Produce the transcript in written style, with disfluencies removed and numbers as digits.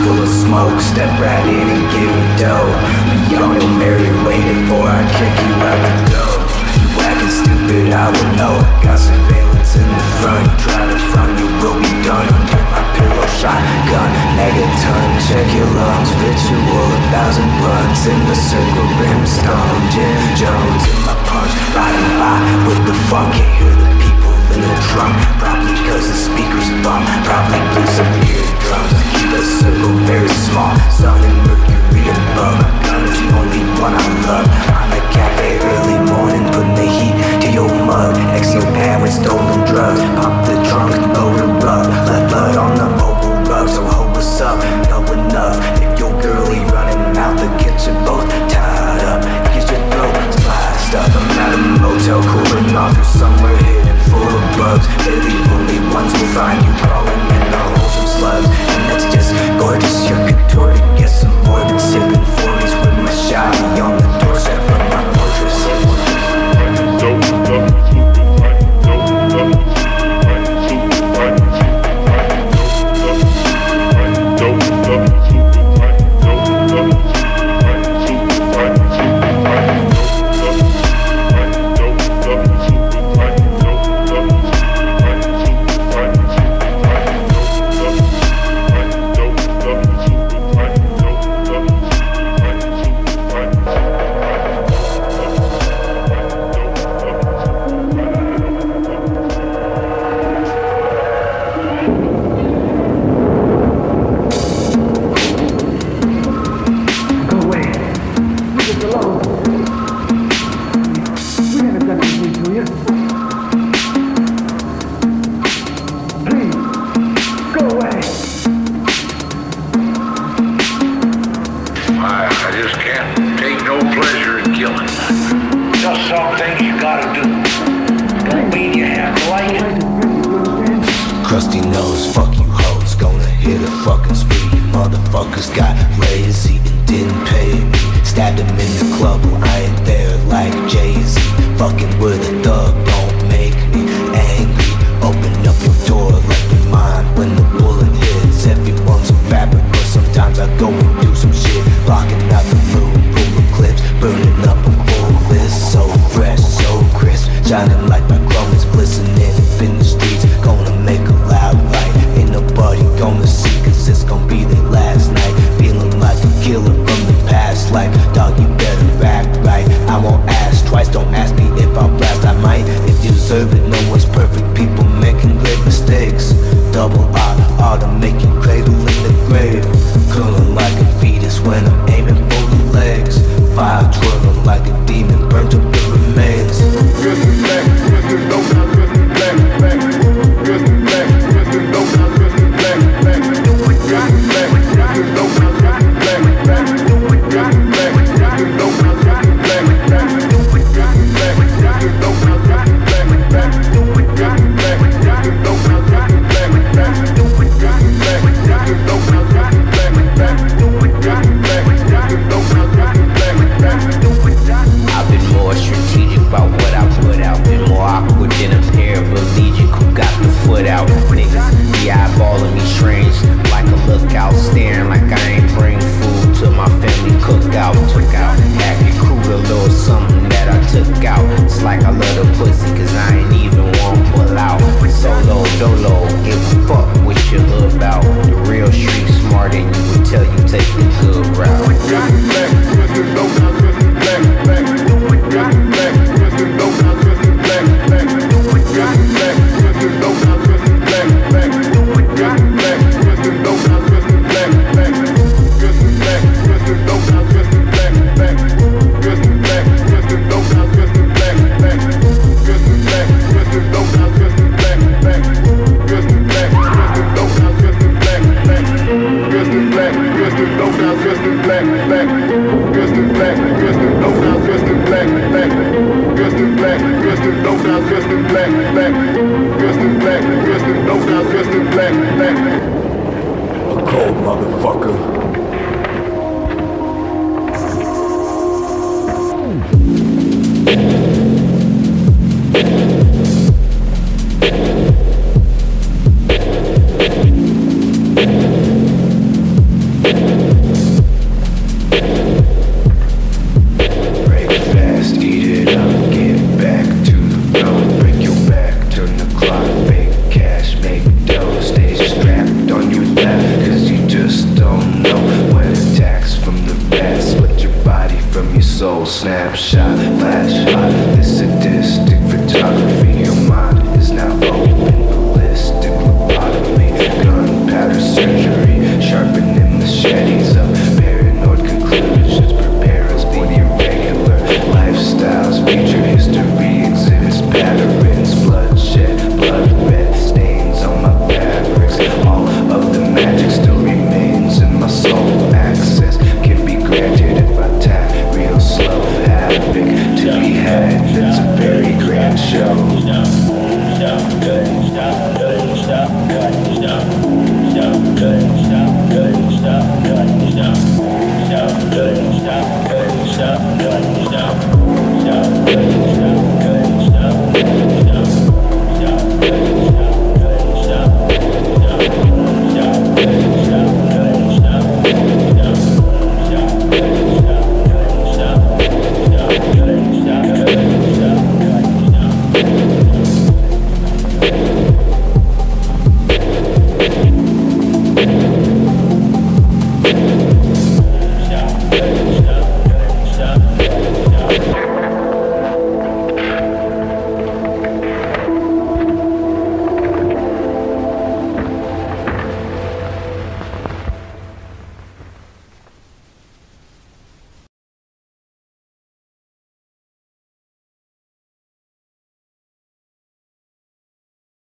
full of smoke. Step right in and give me dough. Young and married, waiting for I kick you out the door. You acting stupid, I will know. Got surveillance in the front. Try to front, you will be done. Get my pillow shotgun, megaton. Check your lungs, ritual, 1,000 blunts in the circle, brimstone. Jim Jones in my punch, riding by with the funk. Can't hear the people in the trunk. Probably cause the speakers bump. Probably blew some eardrums. Keep the circle very small. Sun and Mercury above. My gun is the only one I love. I'm a cafe early morning, putting the heat to your mud. Next to your pad with stolen drugs. Pop the trunk, load the rug. Left blood on the mobile rug. So ho, what's up? Know enough. If your girlie running mouth, to get you both tied up. Get your throat sliced up. I'm at a motel cooling off. You're somewhere hidden, full of bugs. They're the only ones who'll find you crawling in the holes of slugs. And that's just gorgeous. You're couture to get some more than sipping 40s with my shawty on the doorstep of my fortress. Crusty nose, fuck you hoes, gonna hit a fucking speed. Motherfuckers got lazy and didn't pay me. Stabbed him in the club, well I ain't there like Jay-Z. Fucking with a thug don't make me angry. Open up your door, let me mind when the bullet hits. Everyone's a rapper, but sometimes I go and do some shit. Blocking out the room, full of clips, burning up a full list. So fresh, so crisp, shining like my chrome is glistening up in the streets. Gonna make a loud light, ain't nobody gonna see, cause it's gonna be their last night. Feeling like a killer from the past life. Dog, you better act right, I won't ask twice. Don't ask me if I'll blast, I might if you deserve it. No one's perfect, people making great mistakes. Double R to make you cradle in the grave. Curling like a fetus when I'm aiming for the legs. Fire twirling like a demon, burnt up the remains. I've been more strategic about what I put out. Been more awkward than a pair of allegiant who got the foot out. Niggas be eyeballing me strange, like a lookout, staring like I ain't bring food to my family cookout. Took out, had recruit a little something that I took out. It's like I love the pussy cause I ain't even want to pull out. Solo, dolo, give a fuck what your hood about. The real street smart and you would tell you take the good route. A cold motherfucker. snapshot, flash, this sadistic photography.